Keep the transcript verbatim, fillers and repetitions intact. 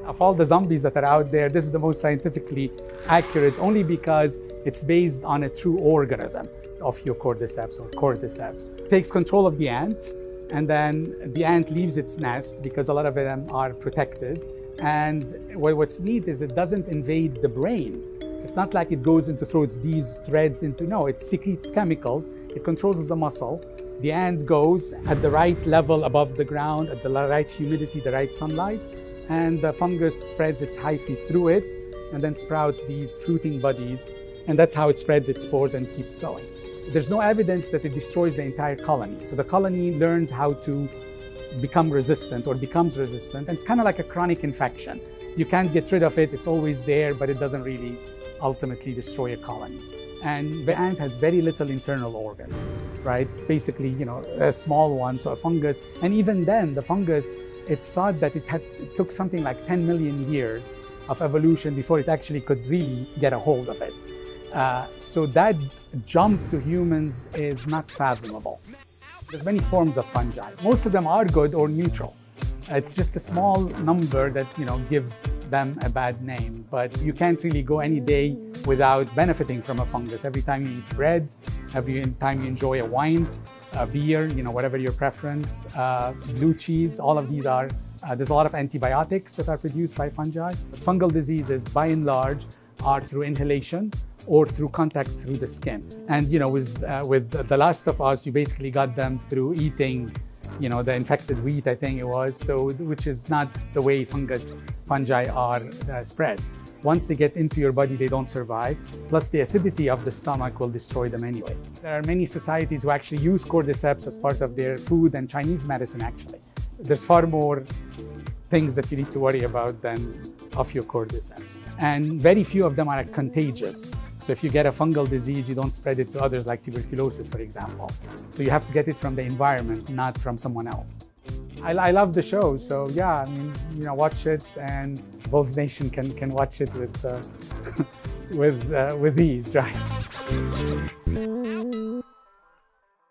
Of all the zombies that are out there, this is the most scientifically accurate only because it's based on a true organism of your cordyceps or cordyceps. It takes control of the ant, and then the ant leaves its nest because a lot of them are protected. And what's neat is it doesn't invade the brain. It's not like it goes into throws these threads into, no, it secretes chemicals, it controls the muscle. The ant goes at the right level above the ground, at the right humidity, the right sunlight, and the fungus spreads its hyphae through it and then sprouts these fruiting bodies, and that's how it spreads its spores and keeps going. There's no evidence that it destroys the entire colony. So the colony learns how to become resistant or becomes resistant, and it's kind of like a chronic infection. You can't get rid of it, it's always there, but it doesn't really ultimately destroy a colony. And the ant has very little internal organs, right? It's basically, you know, a small one, so a fungus. And even then, the fungus, it's thought that it, had, it took something like ten million years of evolution before it actually could really get a hold of it. Uh, so that jump to humans is not fathomable. There's many forms of fungi. Most of them are good or neutral. It's just a small number that, you know, gives them a bad name, but you can't really go any day without benefiting from a fungus. Every time you eat bread, every time you enjoy a wine, a beer, you know, whatever your preference, uh, blue cheese, all of these are, uh, there's a lot of antibiotics that are produced by fungi. But fungal diseases, by and large, are through inhalation or through contact through the skin. And, you know, with, uh, with The Last of Us, you basically got them through eating, you know, the infected wheat, I think it was, so which is not the way fungus fungi are uh, spread. Once they get into your body, they don't survive. Plus, the acidity of the stomach will destroy them anyway. There are many societies who actually use cordyceps as part of their food and Chinese medicine, actually. There's far more things that you need to worry about than of your cordyceps. And very few of them are contagious. So if you get a fungal disease, you don't spread it to others, like tuberculosis, for example. So you have to get it from the environment, not from someone else. I, I love the show, so yeah, I mean, you know, watch it, and Bulls Nation can can watch it with uh, with uh, with ease, right?